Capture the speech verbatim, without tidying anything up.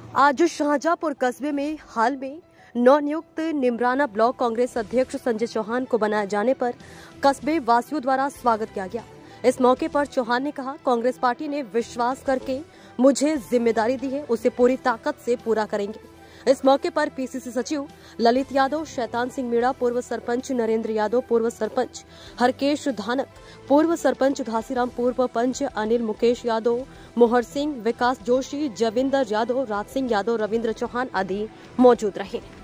आज शाहजहांपुर कस्बे में हाल में नवनियुक्त निमराना ब्लॉक कांग्रेस अध्यक्ष संजय चौहान को बनाए जाने पर कस्बे वासियों द्वारा स्वागत किया गया। इस मौके पर चौहान ने कहा, कांग्रेस पार्टी ने विश्वास करके मुझे जिम्मेदारी दी है, उसे पूरी ताकत से पूरा करेंगे। इस मौके पर पीसीसी सचिव ललित यादव, शैतान सिंह मीणा, पूर्व सरपंच नरेंद्र यादव, पूर्व सरपंच हरकेश धानक, पूर्व सरपंच घासीराम, पूर्व पंच अनिल मुकेश यादव, मोहर सिंह, विकास जोशी, जविंदर यादव, राज सिंह यादव, रविंद्र चौहान आदि मौजूद रहे।